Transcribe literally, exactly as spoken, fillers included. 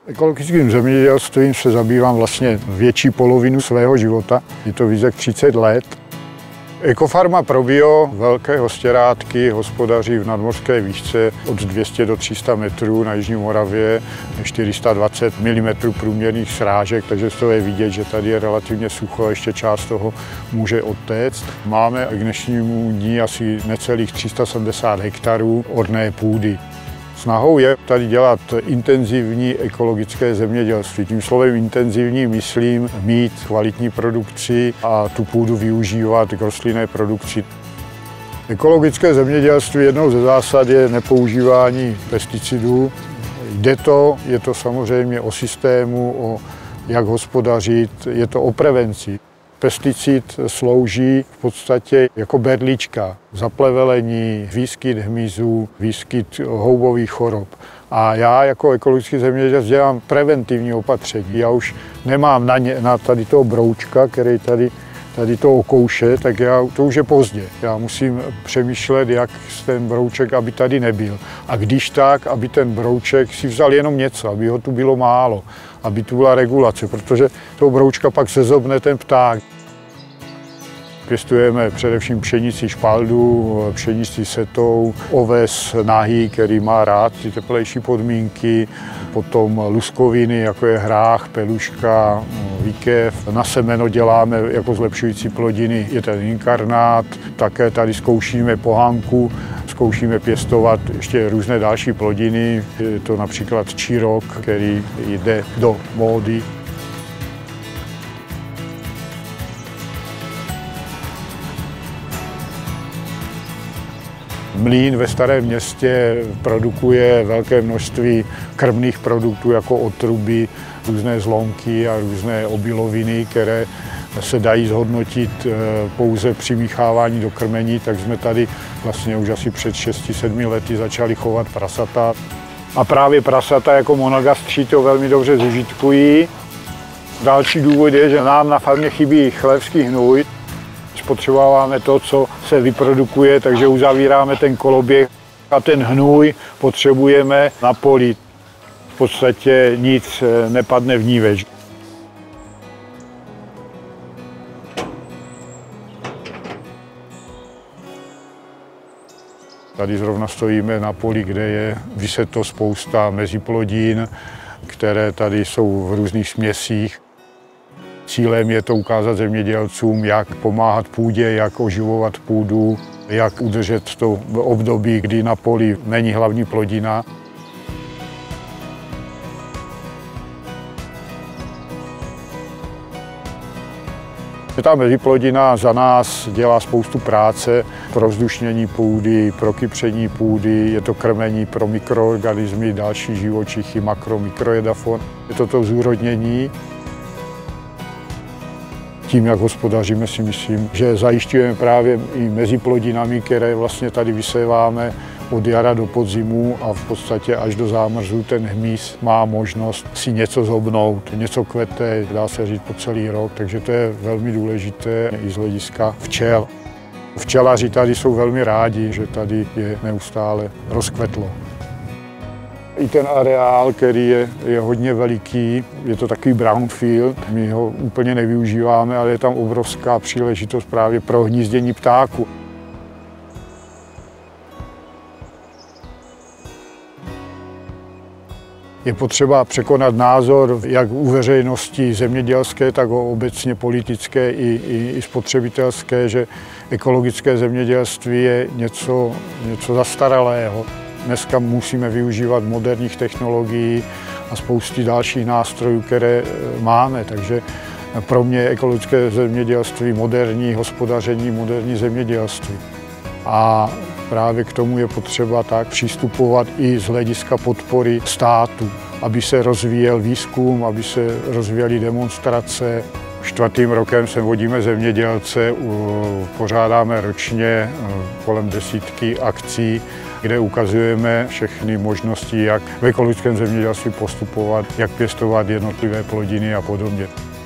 Ekologickým zemědělstvím se zabývám vlastně větší polovinu svého života. Je to více jak třicet let. Ekofarma Probio, velké hostěrátky, hospodaří v nadmořské výšce od dvě stě do tří set metrů na Jižní Moravě, čtyři sta dvacet milimetrů průměrných srážek, takže z toho je vidět, že tady je relativně sucho, ještě část toho může odtéct. Máme k dnešnímu dní asi necelých tři sta sedmdesát hektarů orné půdy. Snahou je tady dělat intenzivní ekologické zemědělství. Tím slovem intenzivní myslím mít kvalitní produkci a tu půdu využívat k rostlinné produkci. Ekologické zemědělství jednou ze zásad je nepoužívání pesticidů. Jde to, je to samozřejmě o systému, o jak hospodařit, je to o prevenci. Pesticid slouží v podstatě jako berlička, zaplevelení, výskyt hmyzu, výskyt houbových chorob. A já jako ekologický zemědělec dělám preventivní opatření. Já už nemám na, ně, na tady toho broučka, který tady, tady to okouše, tak já, to už je pozdě. Já musím přemýšlet, jak ten brouček, aby tady nebyl. A když tak, aby ten brouček si vzal jenom něco, aby ho tu bylo málo, aby tu byla regulace, protože toho broučka pak sezobne ten pták. Pěstujeme především pšenici špaldu, pšenici setou, oves nahý, který má rád ty teplejší podmínky, potom luskoviny, jako je hrách, peluška, výkev. Na semeno děláme jako zlepšující plodiny, je ten inkarnát, také tady zkoušíme pohanku, zkoušíme pěstovat ještě různé další plodiny, je to například čírok, který jde do módy. Mlýn ve Starém Městě produkuje velké množství krmných produktů jako otruby, různé zlomky a různé obiloviny, které se dají zhodnotit pouze při míchávání do krmení, tak jsme tady vlastně už asi před šesti sedmi lety začali chovat prasata. A právě prasata jako monogastři to velmi dobře zužitkují. Další důvod je, že nám na farmě chybí chlévský hnůj. Spotřebováváme to, co se vyprodukuje, takže uzavíráme ten koloběh a ten hnůj potřebujeme na poli. V podstatě nic nepadne vníveč. Tady zrovna stojíme na poli, kde je vyseto spousta meziplodin, které tady jsou v různých směsích. Cílem je to ukázat zemědělcům, jak pomáhat půdě, jak oživovat půdu, jak udržet to období, kdy na poli není hlavní plodina. Ta meziplodina za nás dělá spoustu práce pro rozdušnění půdy, pro kypření půdy, je to krmení pro mikroorganismy, další živočichy, makro, mikrojedafon. Je to to zúrodnění. Tím, jak hospodaříme, si myslím, že zajišťujeme právě i mezi plodinami, které vlastně tady vyséváme od jara do podzimu a v podstatě až do zámrzu ten hmyz má možnost si něco zhobnout, něco kvete, dá se říct po celý rok, takže to je velmi důležité i z hlediska včel. Včelaři tady jsou velmi rádi, že tady je neustále rozkvetlo. I ten areál, který je, je hodně veliký, je to takový brownfield, my ho úplně nevyužíváme, ale je tam obrovská příležitost právě pro hnízdění ptáků. Je potřeba překonat názor jak u veřejnosti zemědělské, tak obecně politické i, i, i spotřebitelské, že ekologické zemědělství je něco, něco zastaralého. Dneska musíme využívat moderních technologií a spousty dalších nástrojů, které máme, takže pro mě je ekologické zemědělství moderní hospodaření, moderní zemědělství. A právě k tomu je potřeba tak přistupovat i z hlediska podpory státu, aby se rozvíjel výzkum, aby se rozvíjely demonstrace. Čtvrtým rokem sem vodíme zemědělce, pořádáme ročně kolem desítky akcí, kde ukazujeme všechny možnosti, jak v ekologickém zemědělství postupovat, jak pěstovat jednotlivé plodiny a podobně.